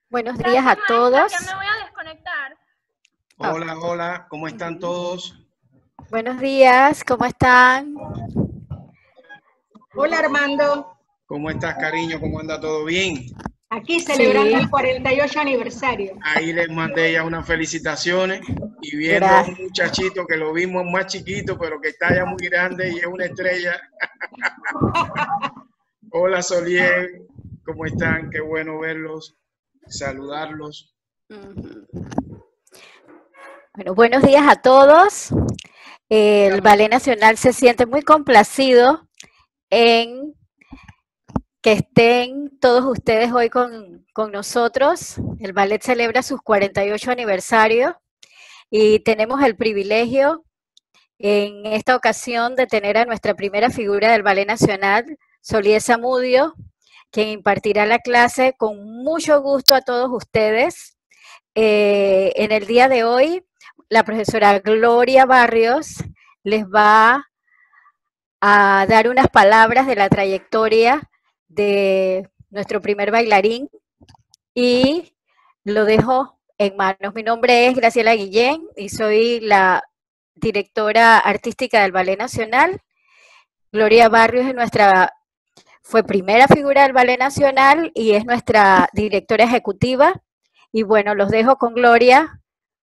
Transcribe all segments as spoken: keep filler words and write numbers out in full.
Buenos días Gracias, a maestra, todos. ya me voy a desconectar. Hola, hola, ¿cómo están todos? Buenos días, ¿cómo están? Hola, Armando. ¿Cómo estás, cariño? ¿Cómo anda todo bien? Aquí celebrando Sí. el cuarenta y ocho aniversario. Ahí les mandé ya unas felicitaciones y viendo a un Gracias. muchachito que lo vimos más chiquito, pero que está ya muy grande y es una estrella. Hola, Solier, ¿cómo están? Qué bueno verlos, saludarlos. Ujú. Bueno, buenos días a todos. El Ballet Nacional se siente muy complacido en que estén todos ustedes hoy con, con nosotros. El ballet celebra sus cuarenta y ocho aniversario y tenemos el privilegio en esta ocasión de tener a nuestra primera figura del Ballet Nacional, Solier Zamudio, quien impartirá la clase con mucho gusto a todos ustedes. Eh, en el día de hoy, la profesora Gloria Barrios les va a dar unas palabras de la trayectoria de nuestro primer bailarín y lo dejo en manos. Mi nombre es Graciela Guillén y soy la directora artística del Ballet Nacional. Gloria Barrios es nuestra, fue primera figura del Ballet Nacional y es nuestra directora ejecutiva. Y bueno, los dejo con Gloria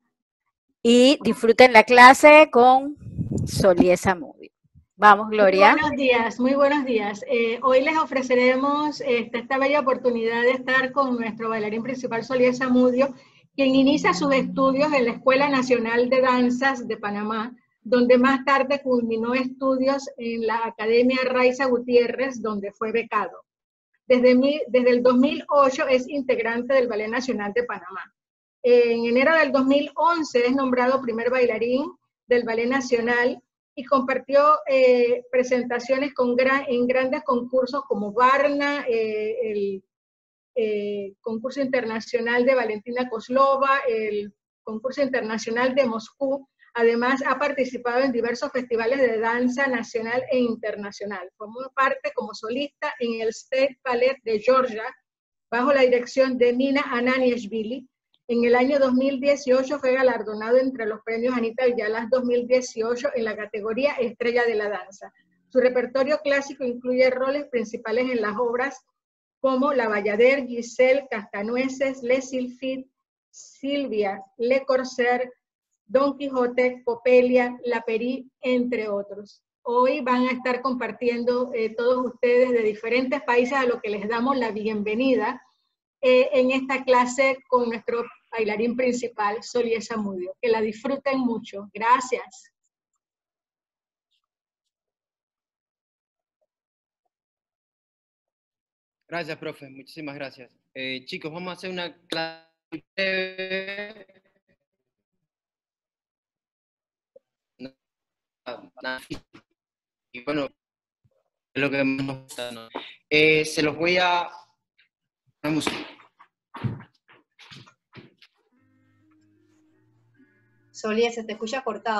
y disfruten la clase con Solier Zamudio. Vamos, Gloria. Muy buenos días, muy buenos días. Eh, hoy les ofreceremos esta, esta bella oportunidad de estar con nuestro bailarín principal, Solier Zamudio, quien inicia sus estudios en la Escuela Nacional de Danzas de Panamá, donde más tarde culminó estudios en la Academia Raiza Gutiérrez, donde fue becado. Desde, mi, desde el dos mil ocho es integrante del Ballet Nacional de Panamá. En enero del dos mil once es nombrado primer bailarín del Ballet Nacional y compartió eh, presentaciones con gran, en grandes concursos como Varna, eh, el eh, concurso internacional de Valentina Kozlova, el concurso internacional de Moscú. Además, ha participado en diversos festivales de danza nacional e internacional. Formó parte como solista en el State Ballet de Georgia, bajo la dirección de Nina Ananiashvili. En el año dos mil dieciocho fue galardonado entre los premios Anita Villalas dos mil dieciocho en la categoría Estrella de la Danza. Su repertorio clásico incluye roles principales en las obras como La Bayadère, Giselle, Cascanueces, Les Sylphides, Silvia, Le Corsaire, Don Quijote, Coppelia, La Péri, entre otros. Hoy van a estar compartiendo eh, todos ustedes de diferentes países a los que les damos la bienvenida eh, en esta clase con nuestro bailarín principal, Solier Zamudio. Que la disfruten mucho. Gracias. Gracias, profe. Muchísimas gracias. Eh, chicos, vamos a hacer una clase breve. Y bueno, es lo que más nos gusta, ¿no? Eh, se los voy a... La música. Solier, se te escucha cortado.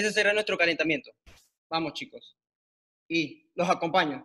ese será nuestro calentamiento. Vamos, chicos. Y los acompaño.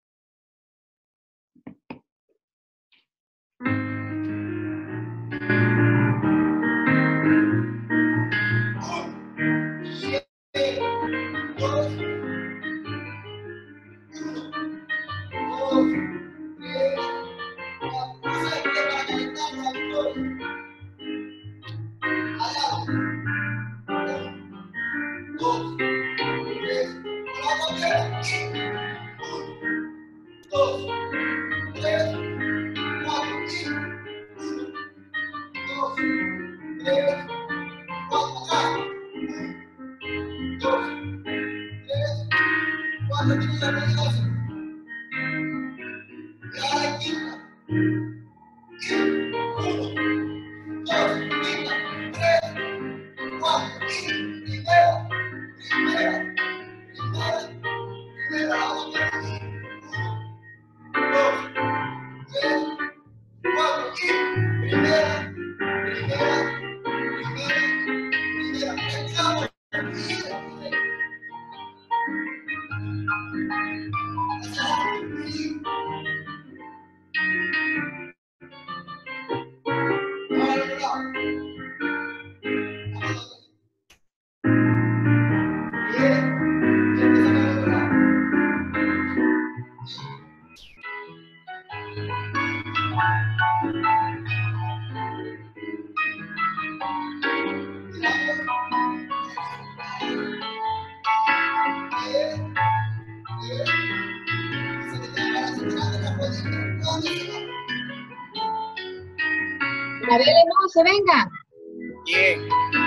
Gabriel Hermoso, venga. Bien.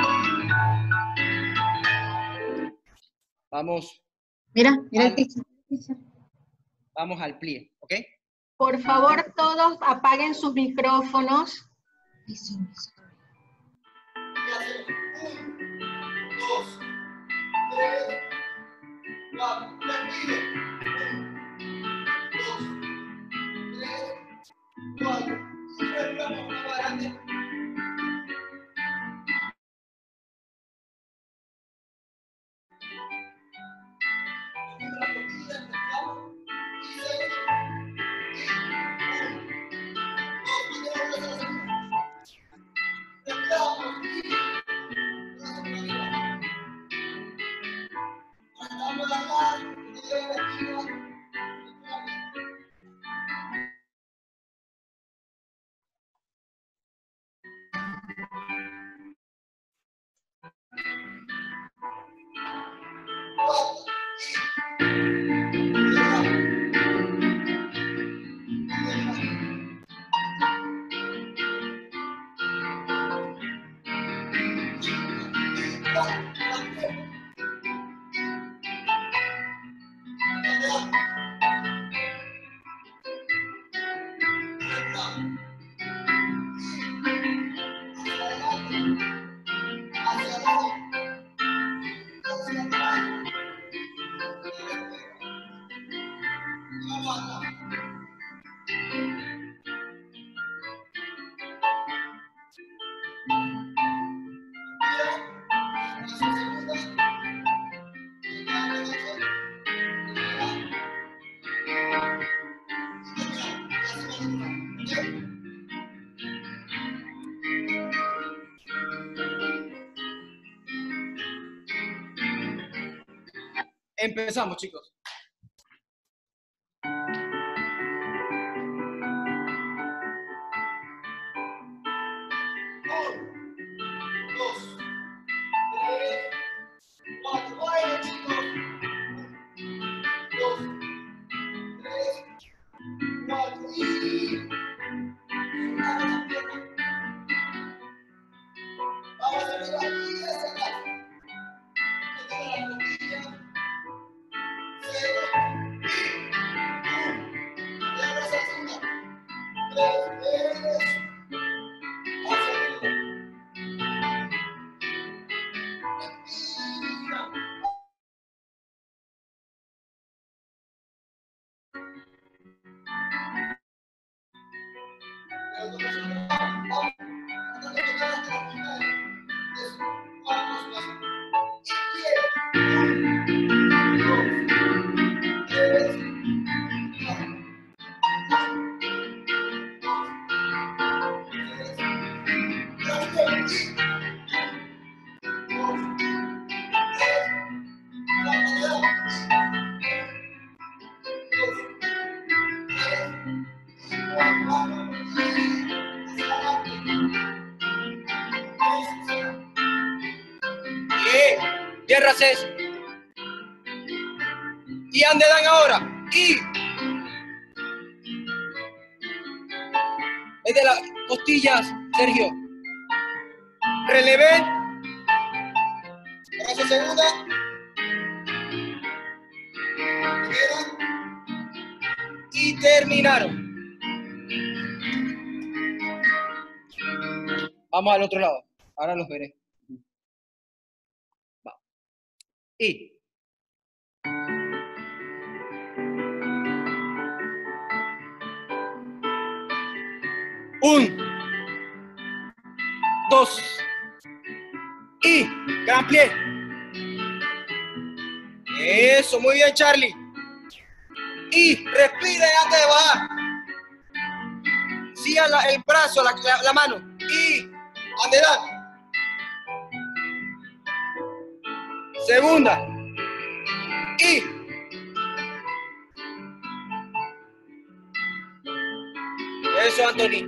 Vamos, Mira, mira el Vale. teacher. vamos al plie, ¿ok? Por favor, todos apaguen sus micrófonos. Eso, eso. Empezamos, chicos. racés. Y andedan ahora. Y es de las costillas, Sergio. Relevé. Brazo segunda. Primera. Y terminaron. Vamos al otro lado. Ahora los veré. Va. Y. Un. Dos. Y. Gran plie. Eso, muy bien, Charlie. Y respira antes de bajar. Siga la, el brazo, la, la, la mano. Y andedad. Segunda. Y. Eso, Anthony.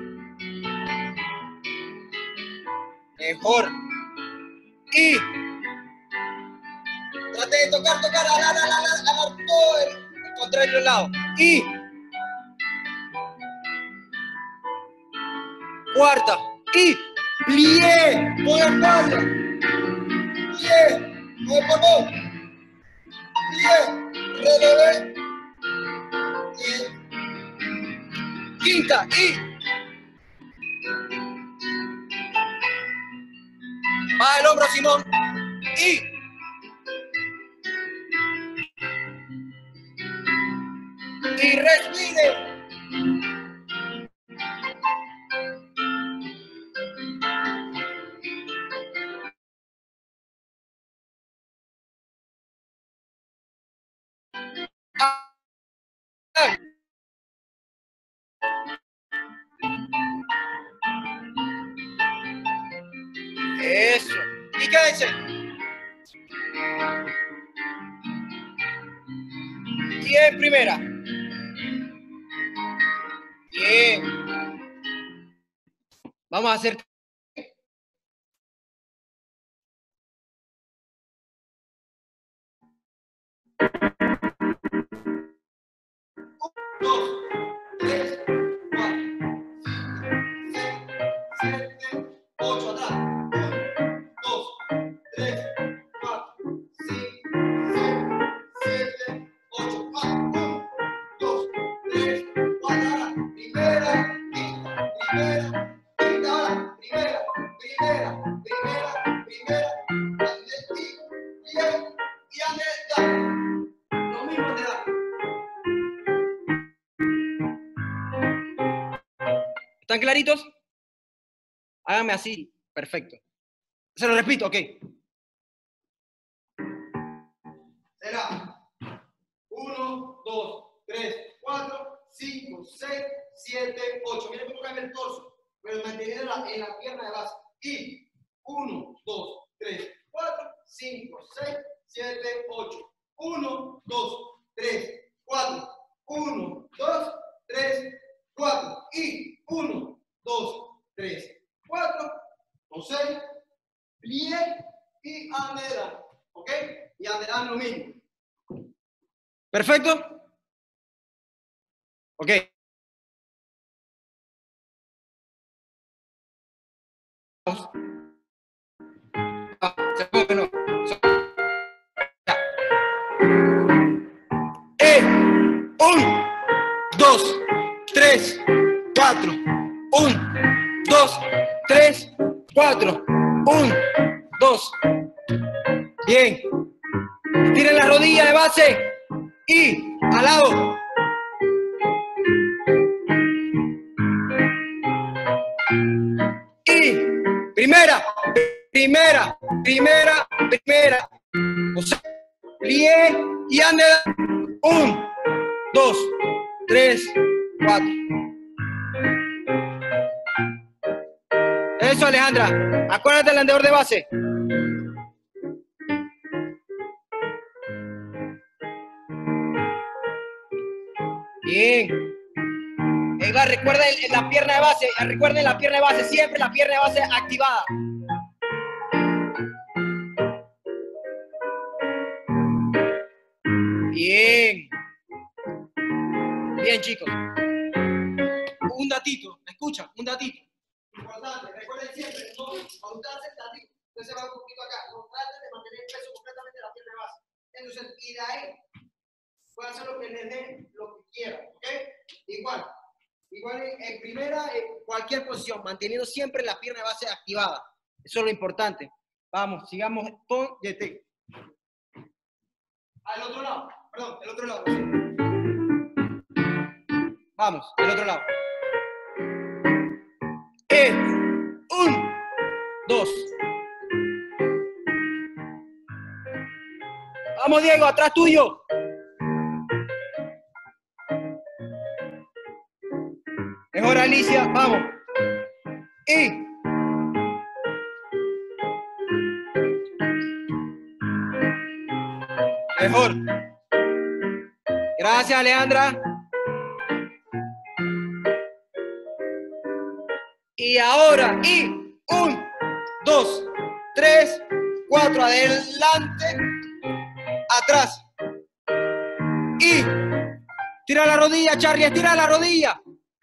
Mejor. Y. Trate de tocar, tocar, alar, alar, alar, alar todo el, el contrario lado. Y. Cuarta. Y. Plié. Con la espalda. Plié. Con el pulmón. Plié. Relevé. Y. Quinta. Y. Baja el hombro, Simón. Y. Y respire. Eso. Y quédense. Y en primera. Bien. Vamos a hacer. Dos, tres, cuatro, cinco, seis, siete, ocho, atrás. Uno, dos, tres, cuatro, cinco, seis, siete, ocho, cuatro. Uno, dos, tres, cuatro, ahora. Primera, quinta, primera, quinta, ahora. Primera, primera, primera, primera. Y, bien, y ande, ya. Lo mismo te da. ¿Están claritos? Háganme así. Perfecto. Se lo repito, ok. Será uno, dos, tres, cuatro, cinco, seis, siete, ocho. Miren cómo cambia el torso. Pero manteniendo en la pierna de base. Y uno, dos, tres, cuatro, cinco, seis, siete, ocho. uno, dos, tres, cuatro. uno, dos, tres, cuatro. Y uno, dos, tres, cuatro. Con seis. Plié y anderán. ¿Ok? Y anderán lo mismo. ¿Perfecto? Ok. Vamos. Ah, segundo, no. Ya. Eh, un, dos, tres, cuatro. Un, dos, tres, cuatro. Un, dos. Bien. Tiren la rodilla de base. Y al lado. Y primera, primera, primera, primera. O sea, plié y ande. Un, dos, tres, cuatro. Eso, Alejandra. Acuérdate del andador de base. Bien. Edgar, recuerden la pierna de base. Recuerden la pierna de base. Siempre la pierna de base activada. Bien. Bien, chicos. Un datito, ¿me escuchan? Un datito. Importante, recuerden siempre, no, cuando usted hace el datito, usted se va un poquito acá, no traten de mantener el peso completamente en la pierna de base. Entonces, y de ahí, pueden hacer lo que les dé, lo que quieran, ¿ok? Igual, igual en, en primera, en cualquier posición, manteniendo siempre la pierna de base activada. Eso es lo importante. Vamos, sigamos con Y T. Al otro lado, perdón, el otro lado. Vamos, el otro lado. Eh, un, dos. Vamos, Diego, atrás tuyo. Mejor, Alicia, vamos. Y. Mejor. Gracias, Alejandra. Y ahora, y un, dos, tres, cuatro, adelante, atrás. Y tira la rodilla, Charlie, estira la rodilla.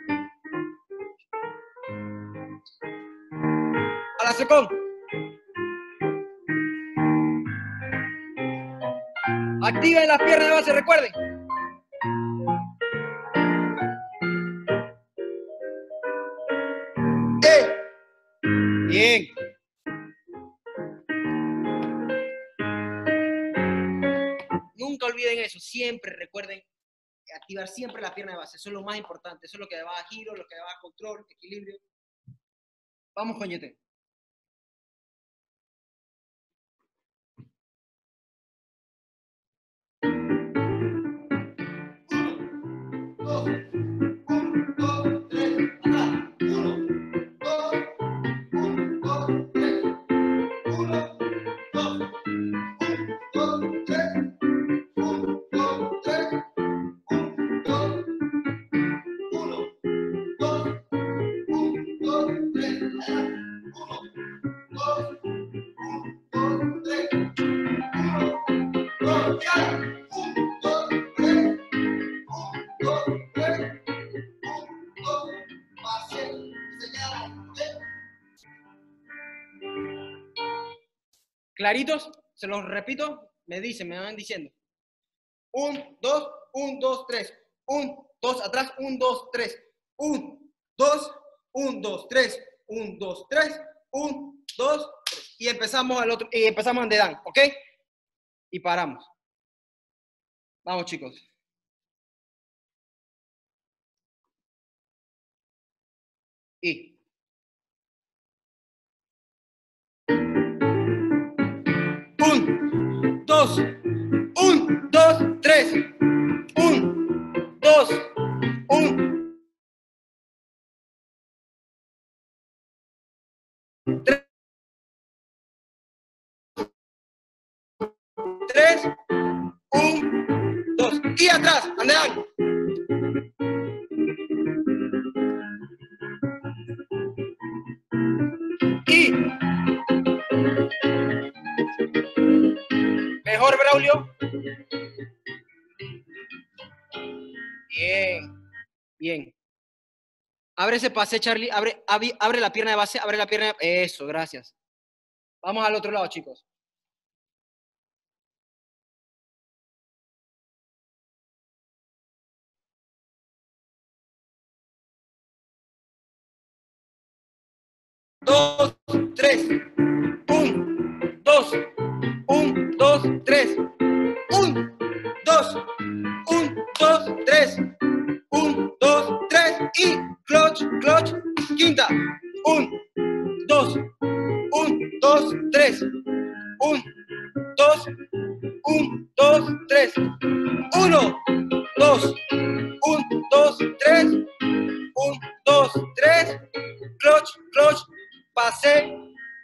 A la secón. Activen las piernas de base, recuerden. ¡Eh! Bien. Nunca olviden eso, siempre recuerden activar siempre la pierna de base, eso es lo más importante, eso es lo que va a giro, lo que va a control, equilibrio. Vamos con Y T. ¿Claritos? Se los repito, me dicen, me van diciendo. Un, dos, un, dos, tres. Un, dos, atrás, un, dos, tres. Un, dos, un, dos, tres. Un, dos, tres. Un, dos, tres. Y empezamos al otro, y empezamos donde dan, ¿ok? Y paramos. Vamos, chicos. Y. Un, dos, un, dos, tres. Un, dos, un, tres, tres, un, dos. Y atrás, andan. Y. Mejor, Braulio. Bien, bien. Abre ese pase, Charlie. Abre, abre, abre la pierna de base, abre la pierna de... Eso, gracias. Vamos al otro lado, chicos. Dos, tres. Un, dos, un, dos, tres. Un, dos, un, dos, tres. Un, dos, tres. Y clutch, clutch, quinta. Un, dos, un, dos, tres. Un, dos, un, dos, tres. Uno, dos, un, dos, tres. Un, dos, tres. Clutch, clutch, pase.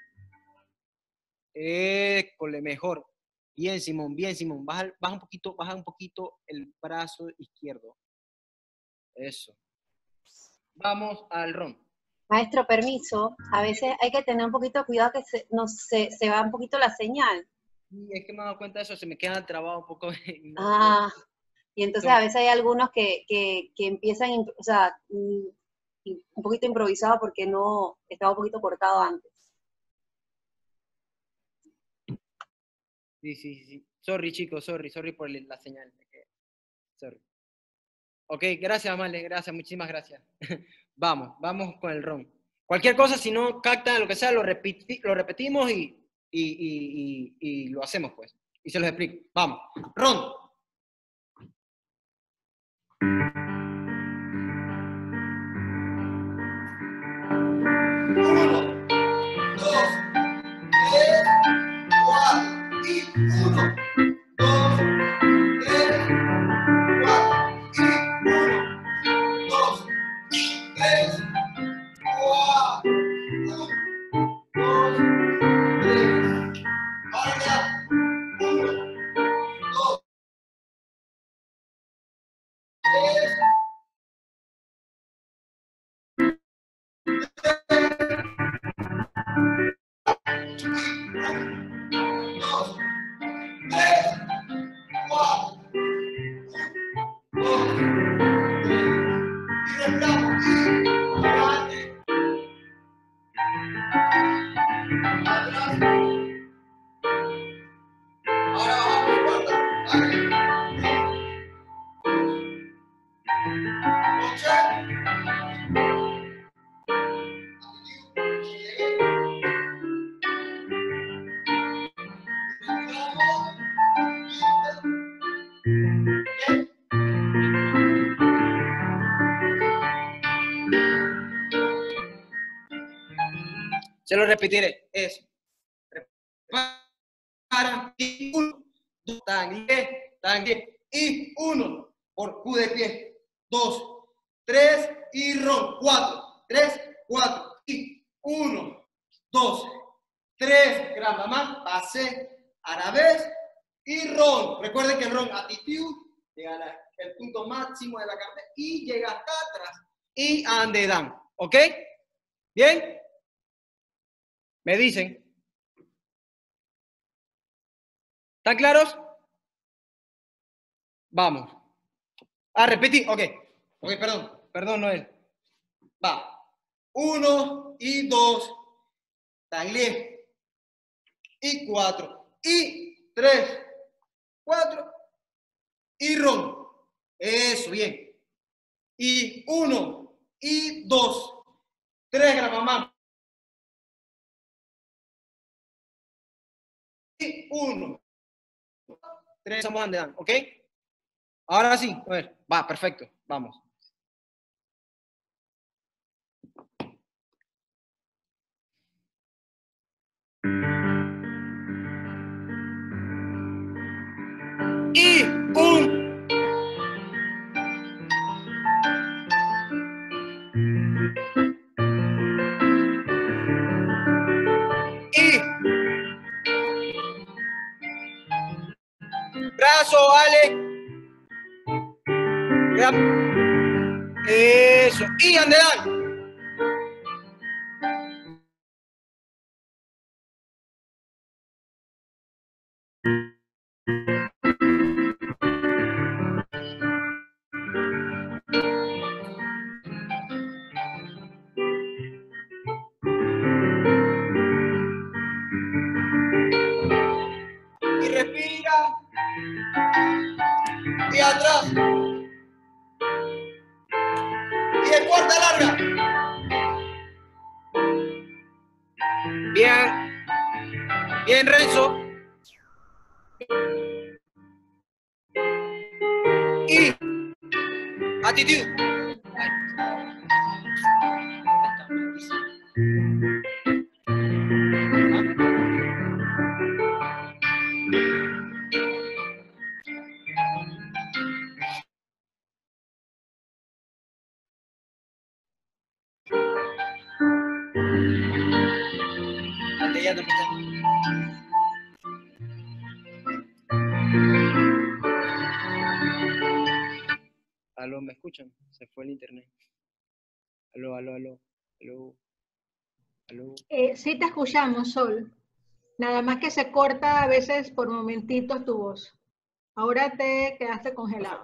École, mejor. Bien, Simón, bien, Simón. Baja, baja un poquito, baja un poquito el brazo izquierdo. Eso. Vamos al ron. Maestro, permiso. A veces hay que tener un poquito de cuidado que se, no, se, se va un poquito la señal. Y es que me he dado cuenta de eso, se me queda trabado un poco. y no- Ah, y entonces a veces hay algunos que, que, que empiezan, imp- o sea, mm, y- un poquito improvisado porque no, estaba un poquito cortado antes. Sí, sí, sí, sí. Sorry, chicos, sorry, sorry por la señal. Sorry. Ok, gracias, Amale, gracias, muchísimas gracias. Vamos, vamos con el ron. Cualquier cosa, si no captan lo que sea, lo, repiti- lo repetimos y, y, y, y, y lo hacemos, pues. Y se los explico. Vamos. Ron. Uno, dos, tres, cuatro. Y uno, dos, tres, cuatro. Y uno, dos, tres, cuatro. Uno, dos, tres. Ahora ya. Uno, dos, tres. Dos, tres, cuatro, dos, tres, y respiramos, y adelante, atrás, ahora bajamos cuarta, dale, ocho, llegué, respiramos, bien. Se lo repetiré, eso. Para y uno, dos, tangue, tangue, y uno, por Q de pie, dos, tres, y ron, cuatro, tres, cuatro, y uno, dos, tres, gran mamá, pase, a la vez, y ron. Recuerden que el ron, attitude, llega al punto máximo de la carne, y llega hasta atrás, y ande dan, ¿ok? ¿Bien? Me dicen. ¿Están claros? Vamos. Ah, repetí. Ok. Ok, perdón. Perdón, Noel. Va. Uno y dos. Tanglé. Y cuatro. Y tres. Cuatro. Y ron. Eso, bien. Y uno. Y dos. Tres, gran mamá. Y uno. Tres, vamos a dan, ¿ok? Ahora sí. A ver. Va, perfecto. Vamos. Y un. Y. Brazo, Ale. Eso. Y andedan. Y respira. Y atrás. Y de cuarta larga. Bien. Bien, Renzo. Y actitud. Ande, ya no me está. Aló, ¿me escuchan? Se fue el internet. Aló, aló, aló. Aló. Aló. Eh, sí te escuchamos, Sol. Nada más que se corta a veces por momentitos tu voz. Ahora te quedaste congelado.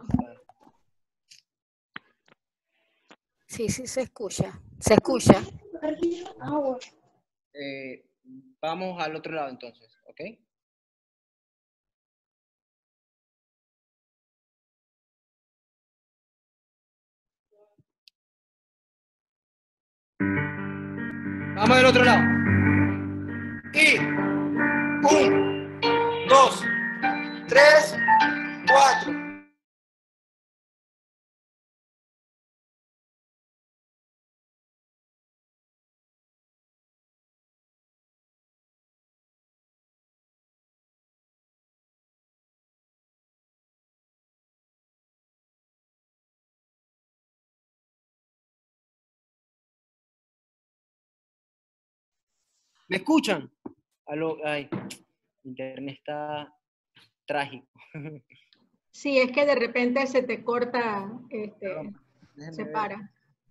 Sí, sí, se escucha. Se escucha. Eh, vamos al otro lado entonces, ¿ok? Vamos del otro lado. Y un, dos, tres, cuatro. ¿Me escuchan? Aló, ay, internet está trágico. Sí, es que de repente se te corta, este, Déjenme se ver. para.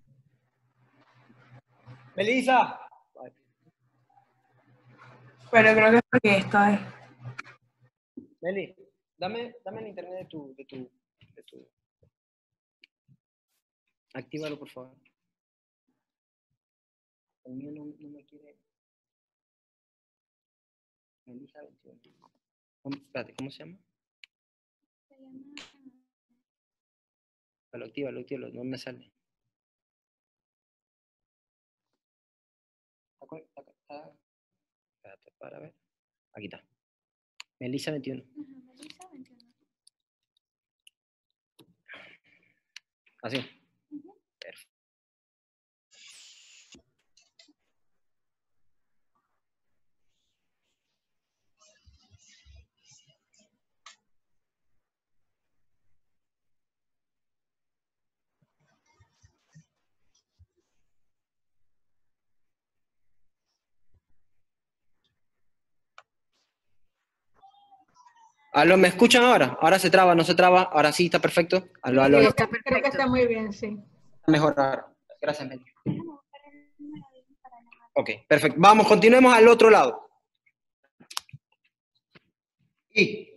Melissa. Pero creo que es porque esto es. Meli, dame, dame el internet de tu, de tu, de tu. Actívalo, por favor. El mío no, no me quiere. Melissa veintiuno. ¿Cómo, espérate, ¿cómo se llama? Actívalo, actívalo, actívalo, no me sale. Está con- está- está- Espérate, para ver. Aquí está. Melissa veintiuno. Así. Perfecto. Aló, ¿me escuchan ahora? Ahora se traba, no se traba, ahora sí está perfecto. Aló, aló, Sí, aló. está creo que perfecto. está muy bien, sí. Mejor ahora. Gracias, Meli. Ok, perfecto. Vamos, continuemos al otro lado. Y.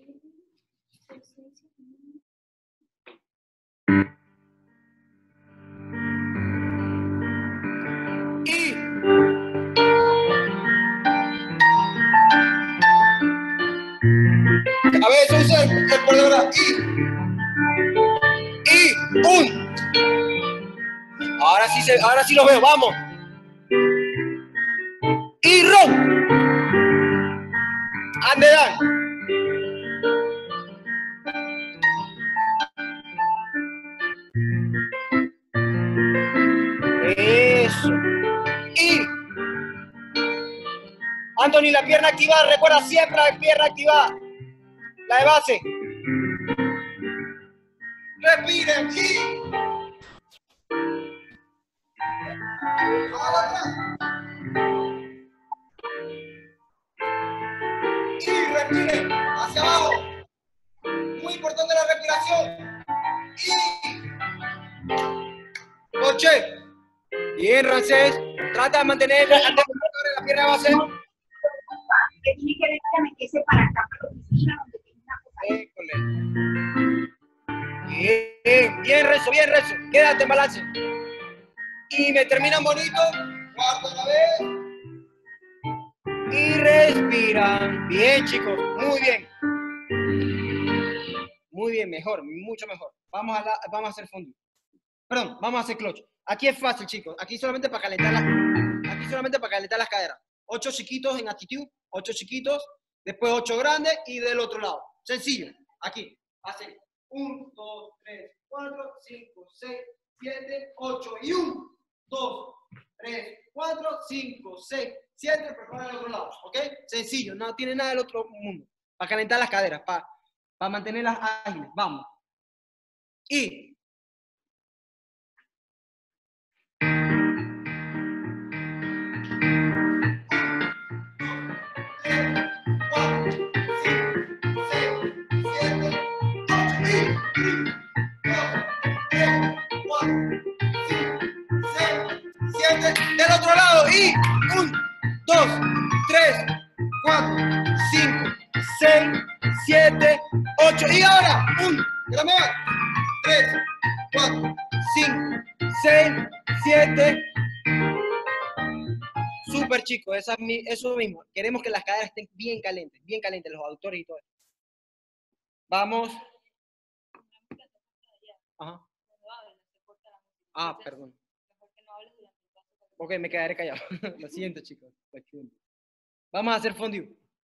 Y. A ver, eso es el, el por de verdad. Y. Y. Un. Ahora sí, se, ahora sí los veo, vamos. Y ron. Ande, dan. Eso. Y. Anthony, la pierna activada, recuerda siempre la pierna activada. La de base. Respiren. Y. Ahora. Y respiren. Hacia abajo. Muy importante la respiración. Y. Coche. Bien, Rancés. Trata de mantener la, la pierna de base. Que tiene que ver que me quede para acá, para la oficina, donde tiene una cosa. École. Bien, bien, Rezo, bien, Rezo. Quédate en balance. Y me terminan bonito. Cuarta la vez. Y respiran. Bien, chicos. Muy bien. Muy bien, mejor, mucho mejor. Vamos a, la, vamos a hacer fondo. Perdón, vamos a hacer clutch. Aquí es fácil, chicos. Aquí solamente para calentar las, aquí solamente para calentar las caderas. Ocho chiquitos en actitud, ocho chiquitos, después ocho grandes y del otro lado. Sencillo. Aquí. Hacen uno, dos, tres, cuatro, cinco, seis, siete, ocho y uno, dos, tres, cuatro, cinco, seis, siete. Prepara el otro lado. ¿Ok? Sencillo. No tiene nada del otro mundo. Para calentar las caderas, para, para mantenerlas ágiles. Vamos. Y del otro lado y un, dos, tres, cuatro, cinco, seis, siete, ocho. Y ahora, uno, tres, cuatro, cinco, seis, siete. Súper, chicos, esa, eso mismo. Queremos que las caderas estén bien calientes, bien calientes, los aductores y todo eso. Vamos. Ajá. Ah, perdón. Ok, me quedaré callado. Lo siento, chicos. Vamos a hacer fondue.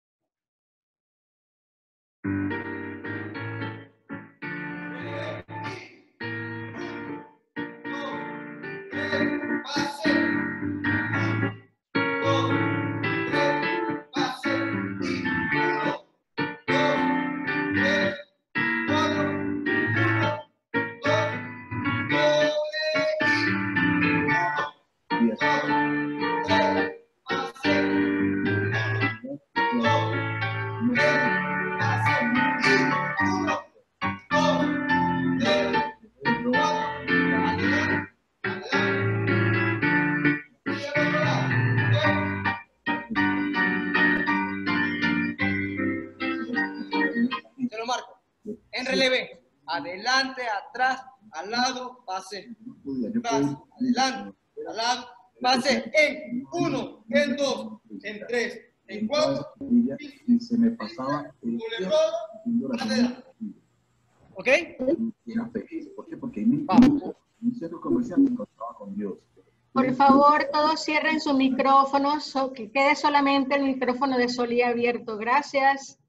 Te lo marco. En relevé. Adelante, atrás, al lado, pase. Atrás, adelante, al lado, pase. En uno, en dos, en tres, en cuatro. Y se me pasaba el tiempo haciendo la comida. ¿Ok? Y era feliz. ¿Por qué? Porque en un centro comercial me encontraba con Dios. Por favor, todos cierren sus micrófonos, que quede solamente el micrófono de Solí abierto. Gracias.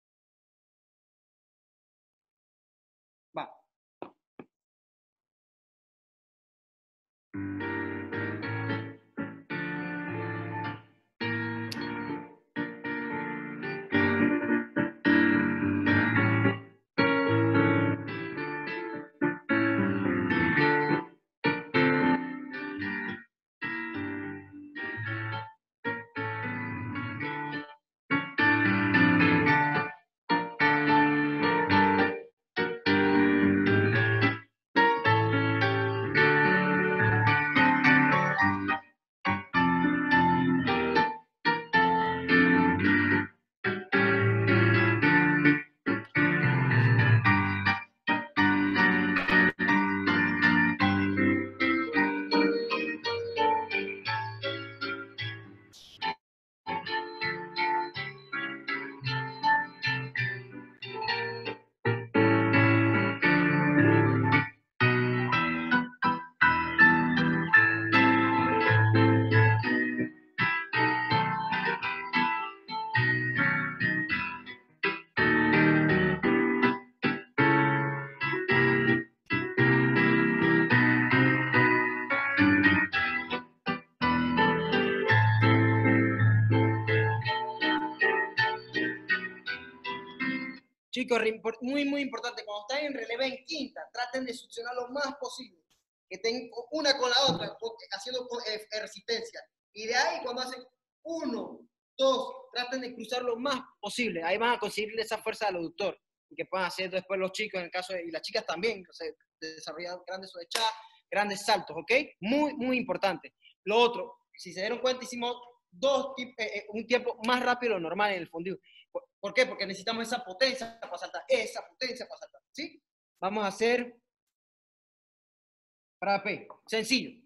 Va. Chicos, muy, muy importante, cuando están en relevé en quinta, traten de succionar lo más posible, que estén una con la otra, haciendo resistencia. Y de ahí, cuando hacen uno, dos, traten de cruzar lo más posible. Ahí van a conseguir esa fuerza del aductor, y que puedan hacer después los chicos, en el caso de, y las chicas también, o sea, desarrollar grandes orechadas, grandes saltos, ¿ok? Muy, muy importante. Lo otro, si se dieron cuenta, hicimos dos, eh, un tiempo más rápido de lo normal en el fondue. ¿Por, ¿Por qué? Porque necesitamos esa potencia para saltar, esa potencia para saltar, ¿sí? Vamos a hacer para P, sencillo.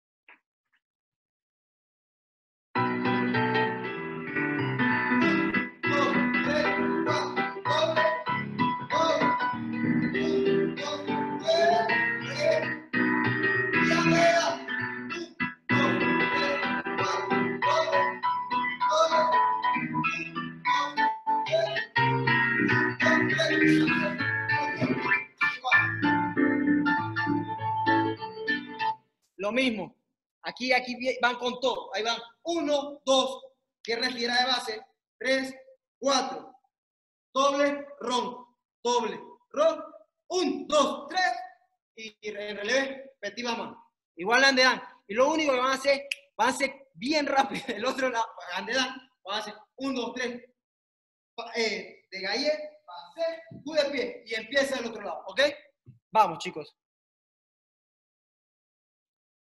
Lo mismo. Aquí, aquí van con todo. Ahí van. Uno, dos. Pierna estirada de base. Tres, cuatro. Doble, ron. Doble, ron. Un, dos, tres. Y, y en relevé, petit mamá. Igual andedan. Y lo único que van a hacer, van a hacer bien rápido. El otro lado, andedan. Van a hacer un, dos, tres. Eh, de gallet, pasé, tú de pie. Y empieza del otro lado. ¿Ok? Vamos, chicos.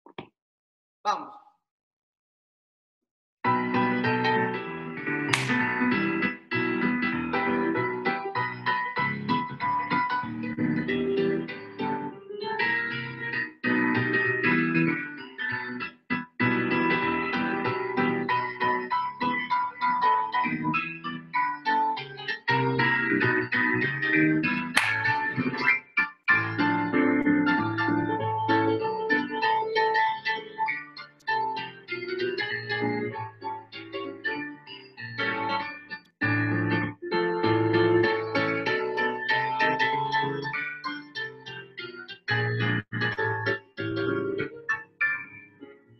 Vamos.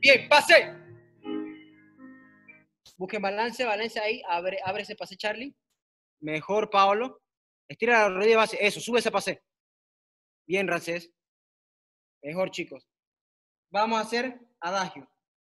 Bien, pase. Busquen balance, balance ahí. Abre, abre ese pase, Charlie. Mejor, Paolo. Estira la rodilla de base. Eso, sube ese pase. Bien, Rancés. Mejor, chicos. Vamos a hacer adagio.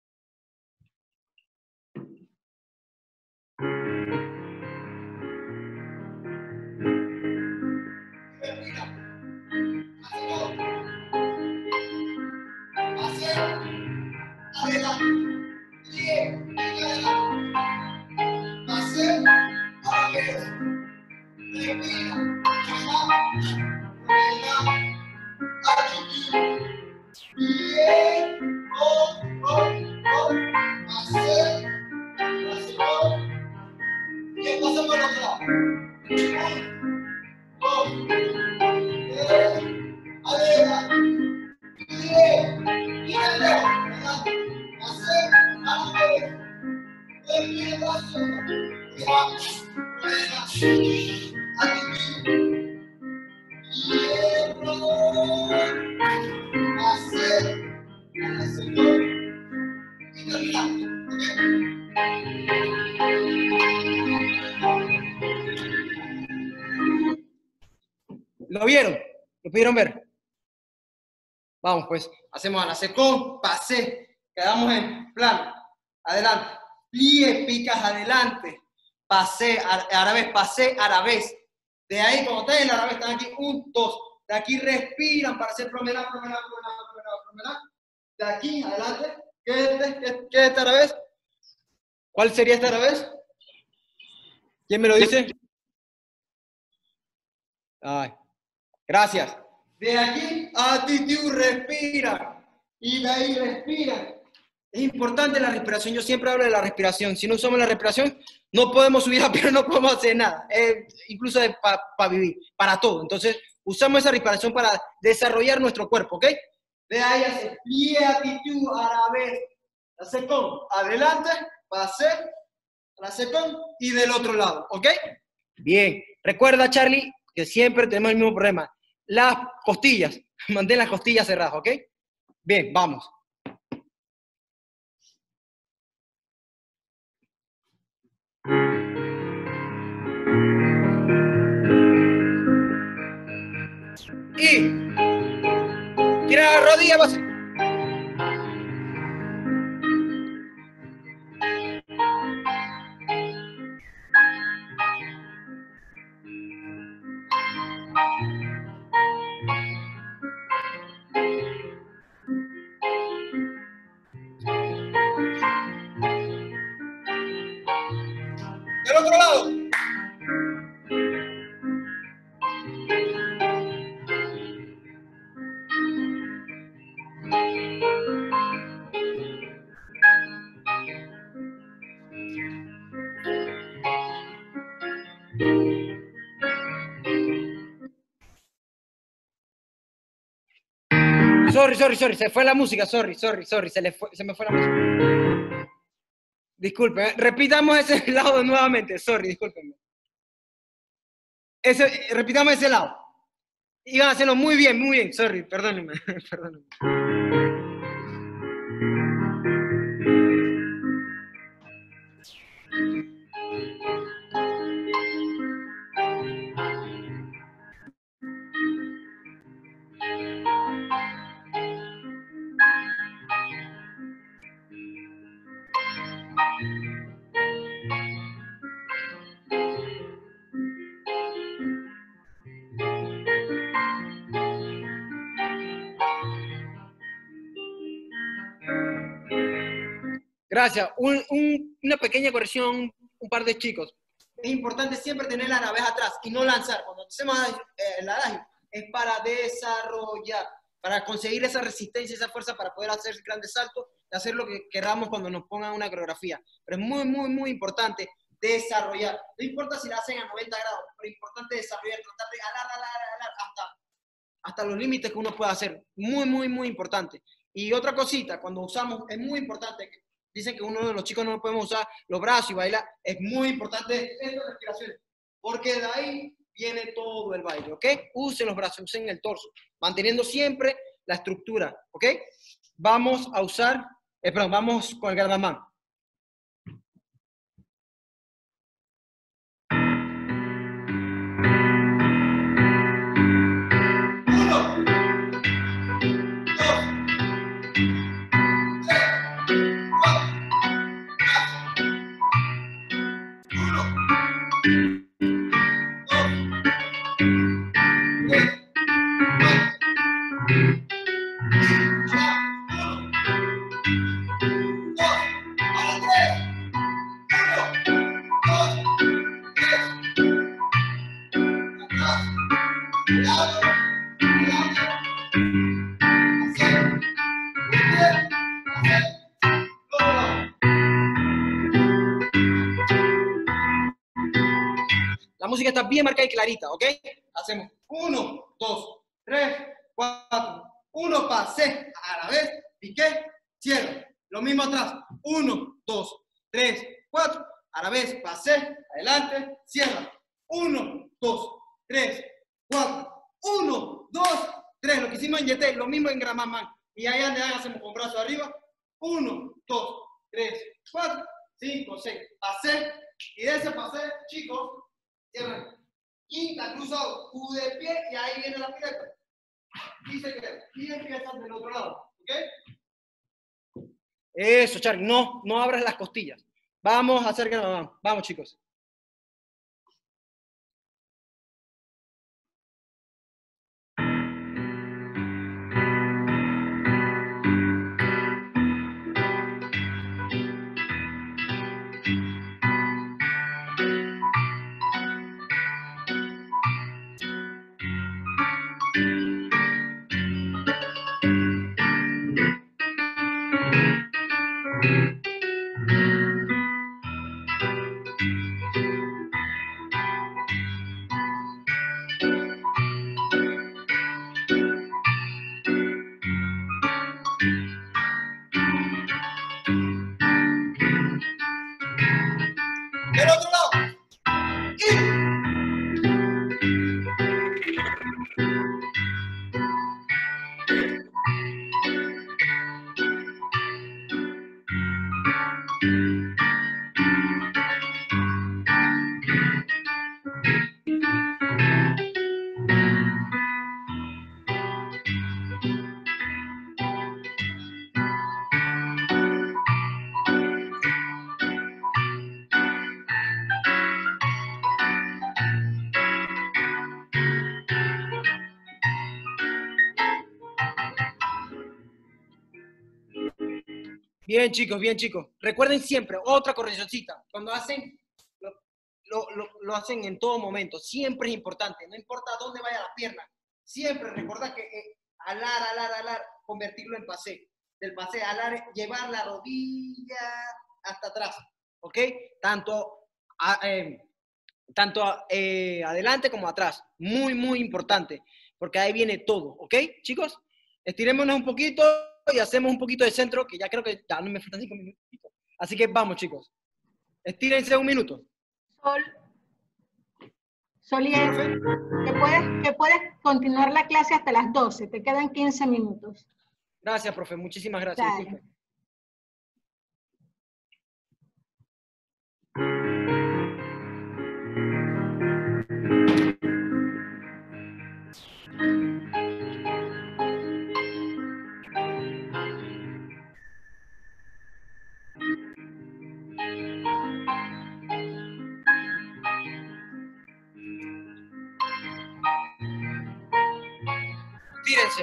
¿Lo vieron? ¿Lo pudieron ver? Vamos, pues, hacemos a la secón, pasé, quedamos en plano, adelante, plie, picas adelante, pasé, arabés, pasé, arabés. De ahí, cuando están en el arabés, están aquí, un, dos. De aquí respiran para hacer promenade, promenade, promenade, promenade, promenade. De aquí, adelante, ¿qué es este, qué, qué es este arabés? ¿Cuál sería este arabés? ¿Quién me lo dice? Ay, gracias. De aquí, actitud, respira. Y de ahí respira. Es importante la respiración. Yo siempre hablo de la respiración. Si no usamos la respiración, no podemos subir a pie, no podemos hacer nada. Eh, incluso para pa vivir, para todo. Entonces, usamos esa respiración para desarrollar nuestro cuerpo, ¿ok? De ahí hace plie, actitud, arabés. La secón, adelante, pasé, la secón y del otro lado, ¿ok? Bien. Recuerda, Charlie, que siempre tenemos el mismo problema. Las costillas, mantén las costillas cerradas, ¿ok? Bien, vamos. Y tira la rodilla, base. Del otro lado. Sorry, sorry, sorry, se fue la música, sorry, sorry, sorry, se, le fue, se me fue la música. Disculpen, ¿eh? Repitamos ese lado nuevamente, sorry, discúlpenme. Ese, repitamos ese lado. Iban a hacerlo muy bien, muy bien, sorry, perdónenme, perdónenme. Gracias. Un, un, una pequeña corrección, un par de chicos. Es importante siempre tener la arabés atrás y no lanzar. Cuando hacemos eh, el adagio, es para desarrollar, para conseguir esa resistencia, esa fuerza para poder hacer grandes saltos y hacer lo que queramos cuando nos pongan una coreografía. Pero es muy, muy, muy importante desarrollar. No importa si la hacen a noventa grados, pero es importante desarrollar, tratar de alar, alar, alar, hasta, hasta los límites que uno pueda hacer. Muy, muy, muy importante. Y otra cosita, cuando usamos, es muy importante que dicen que uno de los chicos no podemos usar los brazos y bailar. Es muy importante estas respiraciones, porque de ahí viene todo el baile, ¿ok? Usen los brazos, usen el torso, manteniendo siempre la estructura, ¿ok? Vamos a usar Eh, perdón, vamos con el Gramamán. La música está bien marcada y clarita, ¿ok? Hacemos uno, dos, tres, cuatro. Uno, pase, a la vez, piqué, cierro. Lo mismo atrás. Uno, dos, tres, cuatro. A la vez, pasé, adelante, cierra. Uno, dos, tres, cuatro. Uno, dos, tres. Lo que hicimos en Yete, lo mismo en Gramamán. Y ahí donde hacemos con brazo arriba. Uno, dos, tres, cuatro, cinco, seis. Pasé. Y de ese pasé, chicos, cierran. Quinta, cruzado, U de pie y ahí viene la pirueta. Y se queda. Y empiezan del otro lado. ¿Ok? Eso, Charlie. No, no abras las costillas. Vamos a hacer Gramamán. Vamos, chicos. Del otro lado. Y... Bien, chicos, bien, chicos. Recuerden siempre, otra correccióncita. Cuando hacen, lo, lo, lo, lo hacen en todo momento. Siempre es importante. No importa dónde vaya la pierna. Siempre recordad que eh, alar, alar, alar, convertirlo en pasé. Del pasé, alar, llevar la rodilla hasta atrás. ¿Ok? Tanto, a, eh, tanto eh, adelante como atrás. Muy, muy importante. Porque ahí viene todo. ¿Ok, chicos? Estirémonos un poquito y hacemos un poquito de centro, que ya creo que ya no me faltan cinco minutitos. Así que vamos, chicos. Estírense un minuto. Sol, Solier, que puedes, que puedes continuar la clase hasta las doce, te quedan quince minutos. Gracias, profe, muchísimas gracias. Dale. Disculpe. Tírense.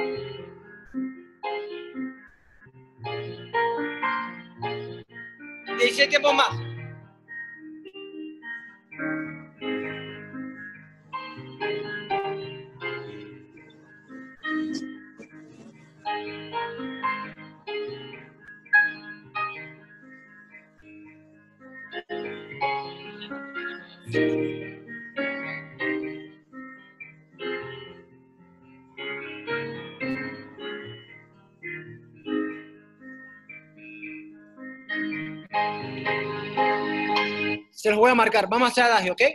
dieciséis tiempos más. Se los voy a marcar. Vamos a hacer adagio, ¿ok?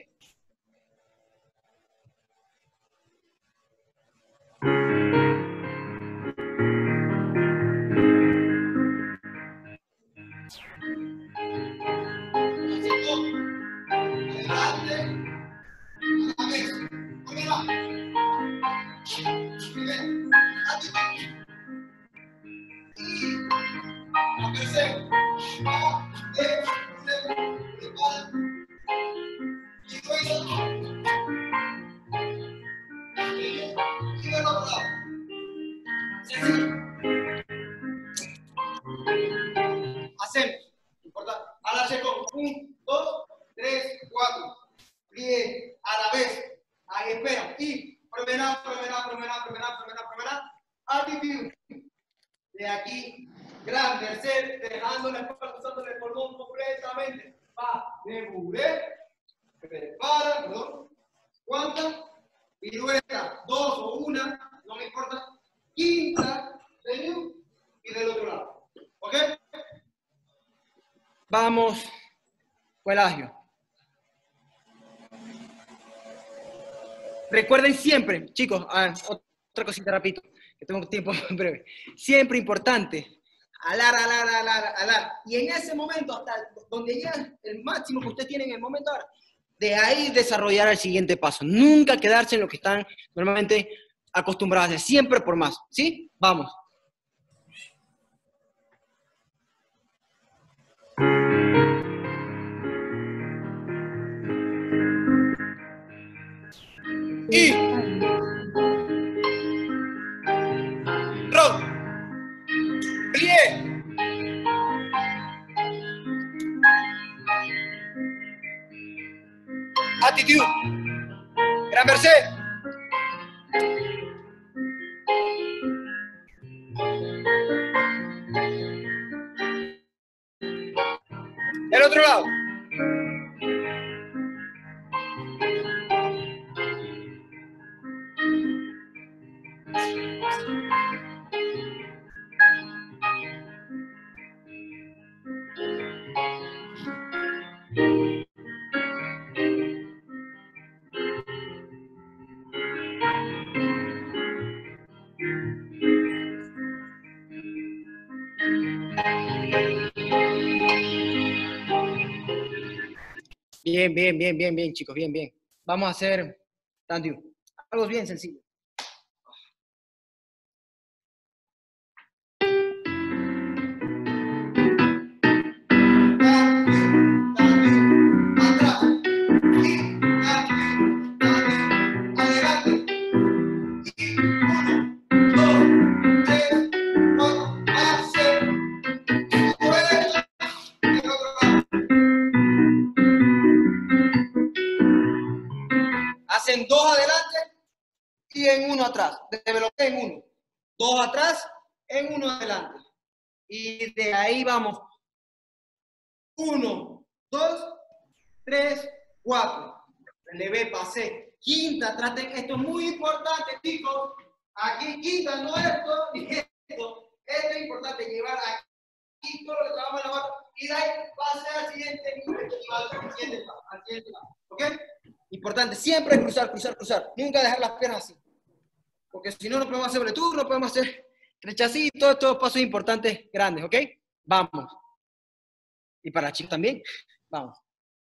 De aquí, gran merced, dejando la espalda, usando el pulmón completamente. Va, deburé, prepara, perdón. ¿Cuántas? Pirueta, dos o una, no me importa. Quinta, de y del otro lado. ¿Ok? Vamos, Pelagio. Recuerden siempre, chicos, ah, otra cosita rapidito, que tengo tiempo breve. Siempre importante, alar, alar, alar, alar. Y en ese momento, hasta donde llega el máximo que ustedes tienen en el momento ahora, de ahí desarrollar el siguiente paso. Nunca quedarse en lo que están normalmente acostumbrados a hacer, siempre por más. ¿Sí? Vamos. Y rock, plie, attitude, gran merced, el otro lado. Bien, bien, bien, bien, bien, chicos, bien, bien. Vamos a hacer stand-up. Algo bien sencillo. Hacen dos adelante y en uno atrás. Desbloquea en uno. Dos atrás, en uno adelante. Y de ahí vamos. Uno, dos, tres, cuatro. Relevé, pasé. Quinta, traten. Esto es muy importante, chicos. Aquí quinta, no esto ni esto. Esto es importante, llevar aquí todo lo que trabajamos en la barra. Y de ahí pase al siguiente nivel. Y va al siguiente lado. Al siguiente lado. ¿Ok? Importante, siempre cruzar, cruzar, cruzar. Nunca dejar las piernas así. Porque si no, no podemos hacer bretur, no podemos hacer rechacito, todos estos pasos importantes, grandes, ¿ok? Vamos. Y para chicos también, vamos.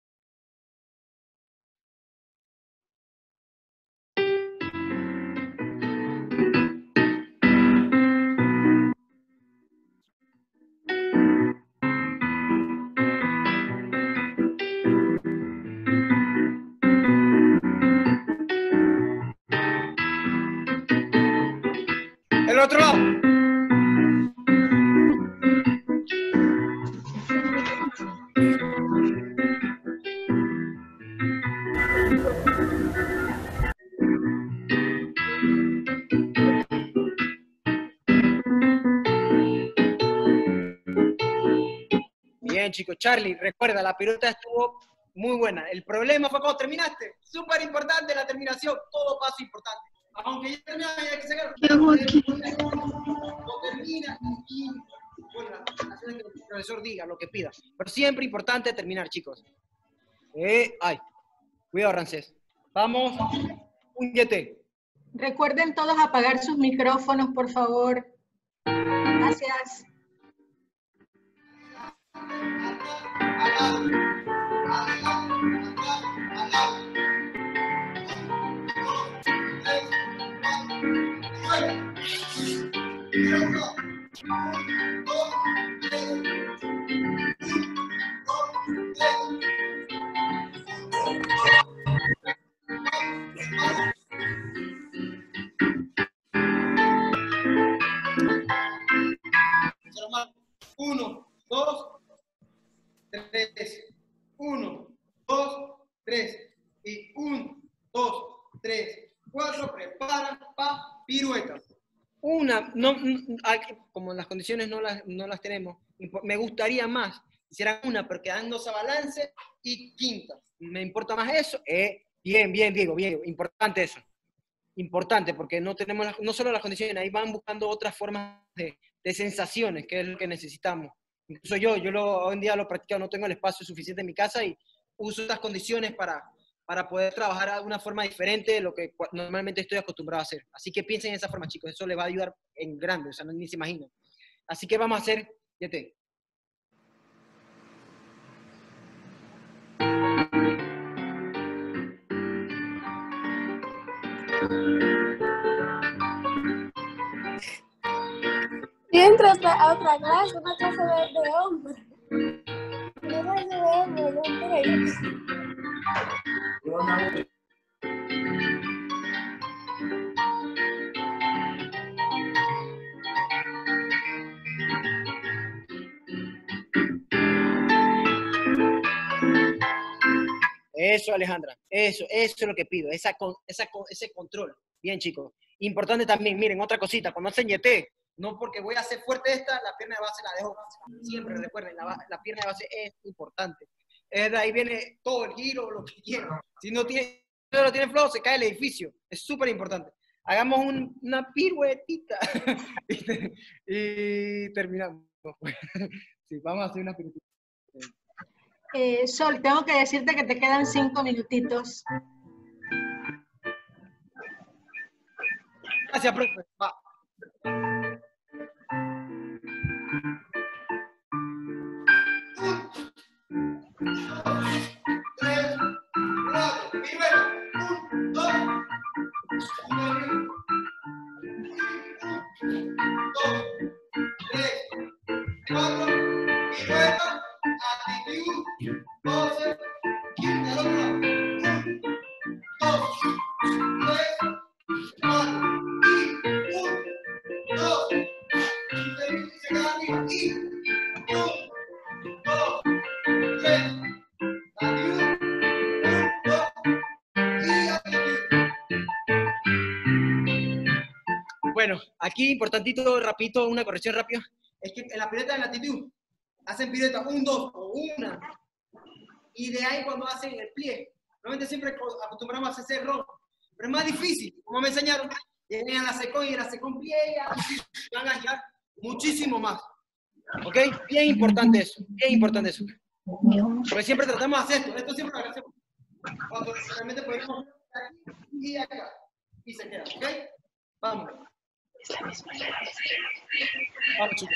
El otro lado. Bien, chicos. Charlie, recuerda, la pirueta estuvo muy buena. El problema fue cuando terminaste. Súper importante la terminación. Todo paso importante. Aunque ya termina, hay que sacar. Lo termina y bueno, hacer que el profesor diga lo que pida. Pero siempre importante terminar, chicos. Eh, ay, cuidado, Rancés. Vamos, un yete. Recuerden todos apagar sus micrófonos, por favor. Gracias. Uno, dos, tres. Uno, dos, tres. Y uno, dos, tres, cuatro. Prepara, pa, pirueta. una, no, no, como las condiciones no las, no las tenemos, me gustaría más, hicieran una, pero quedándose a balance y quinta. Me importa más eso. Eh, bien, bien, Diego, bien, importante eso. Importante, porque no tenemos, las, no solo las condiciones, ahí van buscando otras formas de, de sensaciones, que es lo que necesitamos. Incluso yo, yo lo, hoy en día lo practico, no tengo el espacio suficiente en mi casa y uso estas condiciones para, para poder trabajar de una forma diferente de lo que normalmente estoy acostumbrado a hacer. Así que piensen en esa forma, chicos, eso les va a ayudar en grande, o sea, no, ni se imaginan. Así que vamos a hacer, fíjate. Y entro a otra, a otra clase, una clase de, de hombres. Una clase de hombres, no entré. Eso, Alejandra, eso, eso es lo que pido, esa, esa, ese control. Bien, chicos. Importante también, miren, otra cosita, cuando hacen yete, no porque voy a hacer fuerte esta, la pierna de base la dejo. Siempre recuerden, la, la pierna de base es importante. Es de ahí viene todo el giro, lo que quieran. Si no tiene, no lo tiene flow, se cae el edificio. Es súper importante. Hagamos un, una piruetita y terminamos. Sí, vamos a hacer una piruetita. Eh, Sol, tengo que decirte que te quedan cinco minutitos. Gracias, profe. Va. Tres, cuatro, pirueta. Un, dos, dos, tres, cuatro, pirueta, actitud, doce, quince, al otro lado. Un, dos, tres, cuatro, y un, dos, y se queda arriba, y un, dos, tres, actitud, un, dos, y actitud. Bueno, aquí importantito, rapidito, una corrección rápida. Es que en la pirueta de la actitud hacen pirueta un, dos o una. Y de ahí cuando hacen el pliegue. Normalmente siempre acostumbramos a hacer rock. Pero es más difícil. Como me enseñaron, vienen a la secón y en la secón pliega. Van a girar muchísimo más. ¿Ok? Bien importante eso. Bien importante eso. Porque siempre tratamos de hacer esto. Esto siempre lo hacemos. Cuando realmente podemos aquí y acá. Y se queda. ¿Ok? Vamos. Vamos, chicos.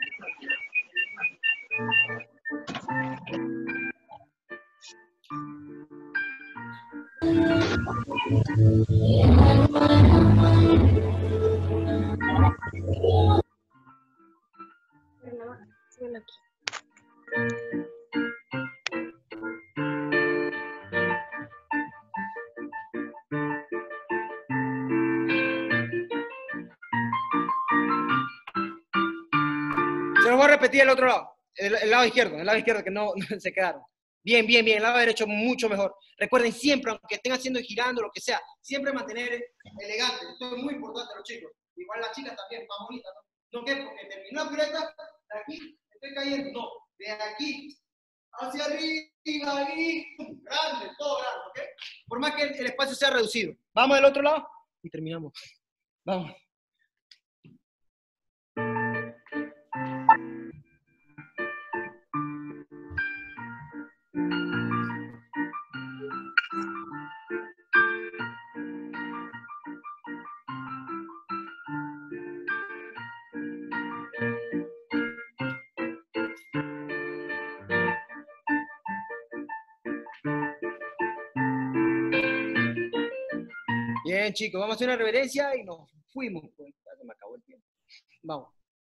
Se los voy a repetir el otro lado, el, el lado izquierdo, el lado izquierdo que no, no se quedaron. Bien, bien, bien, el lado derecho mucho mejor. Recuerden siempre, aunque estén haciendo y girando, lo que sea, siempre mantener elegante. Esto es muy importante, los chicos. Igual las chicas también, más bonitas, ¿no? ¿No qué? Porque terminó la pirueta, de aquí, estoy cayendo. No, de aquí, hacia arriba, ahí, grande, todo grande, ¿ok? Por más que el, el espacio sea reducido. Vamos del otro lado y terminamos. Vamos. Bien, chicos, vamos a hacer una reverencia y nos fuimos. Pues, ya se me acabó el tiempo. Vamos.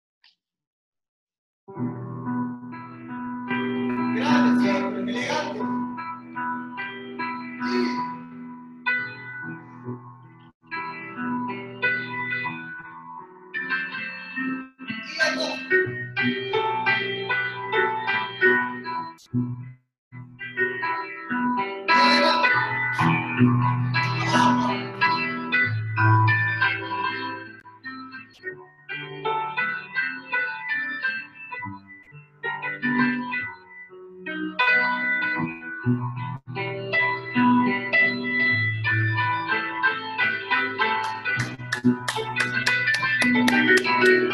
Grande siempre, elegante. Y las dos.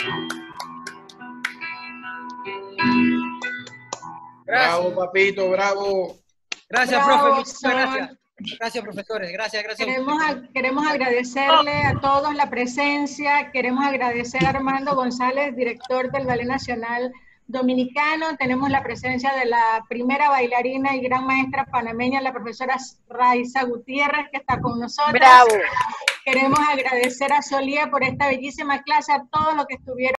Bravo, papito, bravo. Gracias, Bravo, profe. Muchas Sol. gracias. Gracias, profesores. Gracias, gracias. Queremos, a- queremos agradecerle a todos la presencia, queremos agradecer a Armando González, director del Ballet Nacional Dominicano. Tenemos la presencia de la primera bailarina y gran maestra panameña, la profesora Raiza Gutiérrez, que está con nosotros. Bravo. Queremos agradecer a Solía por esta bellísima clase, a todos los que estuvieron